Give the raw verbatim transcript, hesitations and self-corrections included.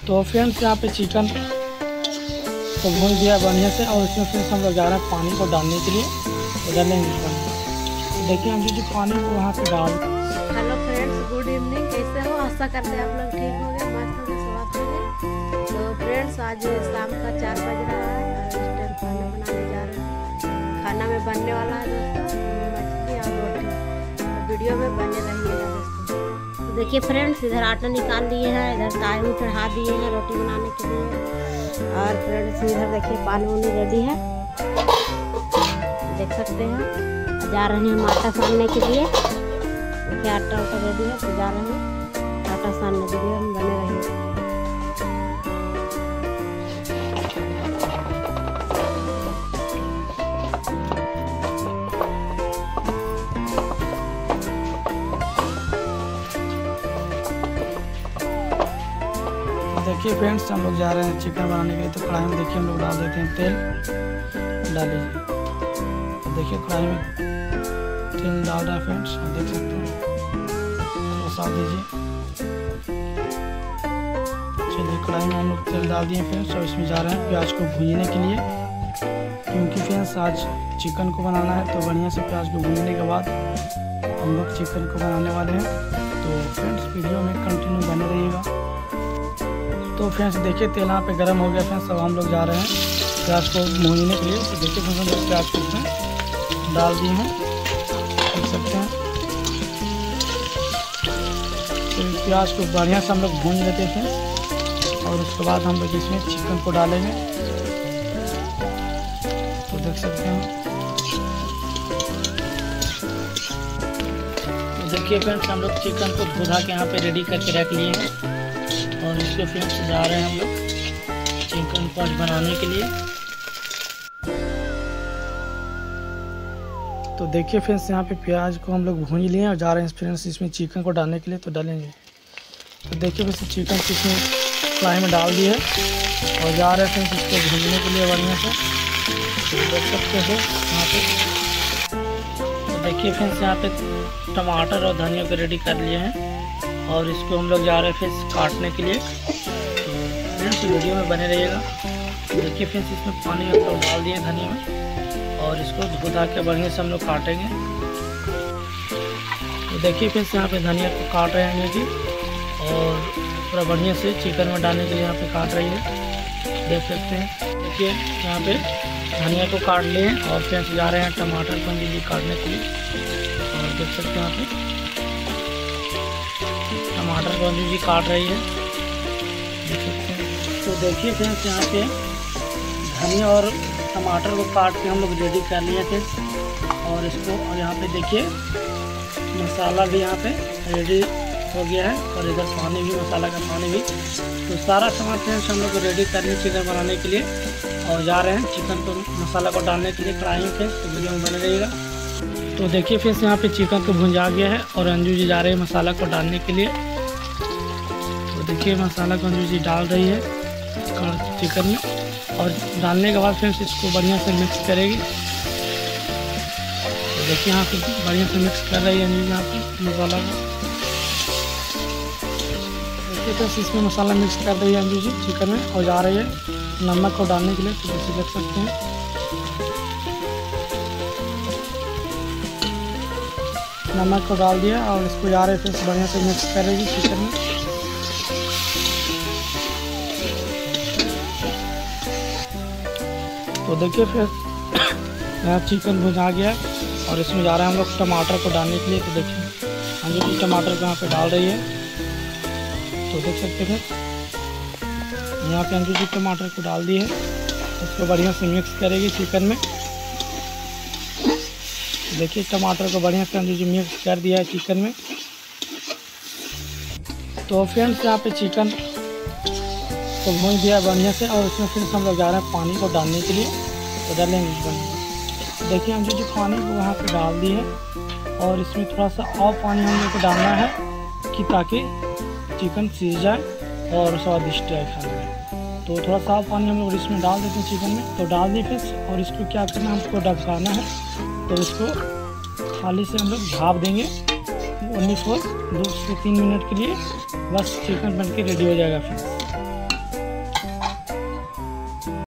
तो फ्रेंड्स यहाँ पे चिकन को भून दिया बढ़िया से और इसमें फ्रेंड्स हम लोग जा रहे हैं पानी को डालने के लिए। तो डालेंगे तो देखिए हम जो पानी को वहाँ पे डाल। Hello friends, good evening. कैसे हो? आशा करते हैं आप लोग ठीक हो गए, मस्त हो गए, स्वस्थ हो गए। तो फ्रेंड्स आज शाम का चार बज रहा है और इस टाइम खाना बनाने जा रहे हैं। खाना में बनने वाला है दोस्तों मछली और रोटी। तो वीडियो में बने रहिएगा दोस्तों। तो देखिए फ्रेंड्स, इधर आटा निकाल लिए हैं, इधर ताई चढ़ा दिए हैं रोटी बनाने के लिए। और फ्रेंड्स इधर देखिए पानी वानी रेडी है, देख सकते हैं। जा रहे हैं हम आटा सानने के लिए। देखिए आटा वाटा रेडी है, तो जा रहे हैं आटा सानने के लिए। हम बने रहिए। देखिए फ्रेंड्स हम लोग जा रहे हैं चिकन बनाने के लिए। तो कढ़ाई में देखिए हम लोग डाल देते हैं तेल। डाल लीजिए। तो देखिए कढ़ाई में तेल डाल रहा है फ्रेंड्स, देख सकते हैं। तो साथ दीजिए। चलिए कढ़ाई में हम लोग तेल डाल दिए फ्रेंड्स और इसमें जा रहे हैं प्याज को भूनने के लिए, क्योंकि फ्रेंड्स आज चिकन को बनाना है। तो बढ़िया से प्याज को भूनने के बाद हम लोग चिकन को बनाने वाले हैं। तो फ्रेंड्स वीडियो में कंटिन्यू बने रहिएगा। तो फ्रेंड्स देखिए तेल यहाँ पे गर्म हो गया फ्रेंड्स। अब हम लोग जा रहे हैं प्याज को भूनने के लिए। तो देखिए फ्रेंड्स हम लोग प्याज को इसमें डाल दिए हैं, देख सकते हैं। तो प्याज को बढ़िया से हम लोग भून लेते हैं फ्रेंड्स और उसके बाद हम लोग इसमें चिकन को डालेंगे। तो देख सकते हैं। तो देखिए फ्रेंड्स हम लोग चिकन को धुला के यहाँ पे रेडी करके रख लिए हैं और इसके फ्रेंड्स जा रहे हैं हम लोग चिकन को बनाने के लिए। तो देखिए फ्रेंड्स यहाँ पे प्याज को हम लोग भून लिए और जा रहे हैं फ्रेंड्स इसमें चिकन को डालने के लिए। तो डालेंगे। तो देखिए फ्रेंड्स चिकन को इसमें फ्राई में डाल दिए और जा रहे हैं फ्रेंड्स इसको भूनने के लिए बढ़िया से। तो देख सकते हैं यहाँ पे। तो देखिए फ्रेंड्स यहाँ पे टमाटर और धनिया को रेडी कर लिए हैं और इसको हम लोग जा रहे हैं फिर काटने के लिए। तो फ्रेंड्स वीडियो में बने रहिएगा। देखिए फ्रेंड्स इसमें पानी हम लोग डाल दिए धनिया में और इसको धो के बढ़िया से हम लोग काटेंगे। तो देखिए फ्रेंड्स यहाँ पे धनिया को काट रहे हैं जी और पूरा बढ़िया से चिकन में डालने के लिए यहाँ पे काट रही है, देख सकते हैं। देखिए यहाँ पे धनिया को काट लिए और फ्रेंड्स जा रहे हैं टमाटर को जी काटने के लिए और देख सकते हैं यहाँ पे टमाटर को जी काट रही है, देख सकते हैं। तो देखिए फ्रेंड्स यहाँ पे धनिया और टमाटर को काट के हम लोग रेडी कर लिए थे और इसको और यहाँ पे देखिए मसाला भी यहाँ पे रेडी हो गया है और इधर पानी भी, मसाला का पानी भी। तो सारा सामान फ्रेंड्स हम लोग रेडी कर लिए चिकन बनाने के लिए और जा रहे हैं चिकन को मसाला को डालने के लिए कढ़ाई में फ्रेंड्स। तो वीडियो में बने रहिएगा। तो देखिए फ्रेंड्स यहाँ पे चिकन को भुंजा गया है और अंजू जी जा रहे हैं मसाला को डालने के लिए। तो देखिए मसाला को अंजू जी डाल रही है चिकन में और डालने के बाद फ्रेंड्स इसको बढ़िया से मिक्स करेगी। तो देखिए यहाँ पे बढ़िया से मिक्स कर रही है अंजू जी यहाँ पे मसाला को। देखिए फ्रेंड्स इसमें मसाला मिक्स कर रही है अंजू जी चिकन में और जा रही है नमक को डालने के लिए। तो जैसे देख सकते हैं नमक को डाल दिया और इसको जा रहे फ्रेंड्स बढ़िया से मिक्स करेगी चिकन में। तो देखिए फिर यहाँ चिकन भुजा गया और इसमें जा रहे हैं हम लोग टमाटर को डालने के लिए। तो देखिए हम लोग टमाटर को यहाँ पे डाल रही है। तो देख सकते हैं यहाँ पे अंजू जी टमाटर को डाल दी है, उसको बढ़िया से मिक्स करेगी चिकन में। देखिए टमाटर को बढ़िया से अंजू जी मिक्स कर दिया है चिकन में। तो फ्रेंड्स यहाँ पे चिकन को भून दिया बढ़िया से और उसमें फिर हम लोग जा रहे हैं पानी को डालने के लिए। तो डालेंगे चिकन। देखिए हम जो पानी को वहाँ पे डाल दी है और इसमें थोड़ा सा और पानी हम लोग को डालना है कि ताकि चिकन सीज जाए और स्वादिष्ट है खाने में। तो थोड़ा सा पानी हम लोग इसमें डाल देते हैं चिकन में। तो डाल दिए फिर और इसको क्या करना है, हमको ढकाना है। तो इसको थाली से हम लोग भाप देंगे ओनली फॉर दो से तीन मिनट के लिए, बस चिकन बन के रेडी हो जाएगा फिर।